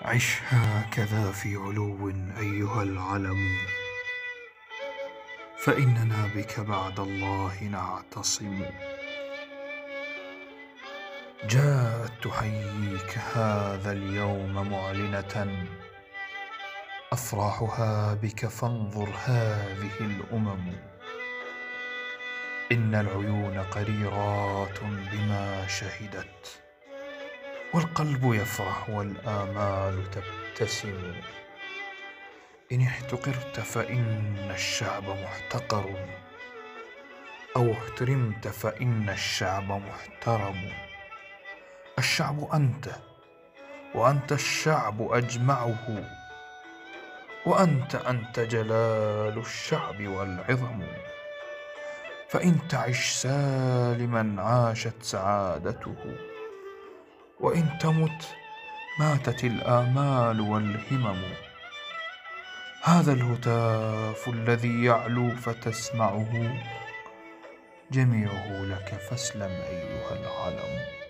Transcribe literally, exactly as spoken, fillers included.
عش هكذا في علو أيها العلم، فإننا بك بعد الله نعتصم. جاءت تحييك هذا اليوم معلنة أفراحها بك، فانظر هذه الأمم. إن العيون قريرات بما شهدت، والقلب يفرح والآمال تبتسم. إن احتقرت فإن الشعب محتقر، أو احترمت فإن الشعب محترم. الشعب أنت، وأنت الشعب أجمعه، وأنت أنت جلال الشعب والعظم. فإن تعش سالما عاشت سعادته، وإن تمت ماتت الآمال والهمم. هذا الهتاف الذي يعلو فتسمعه، جميعه لك فاسلم أيها العلم.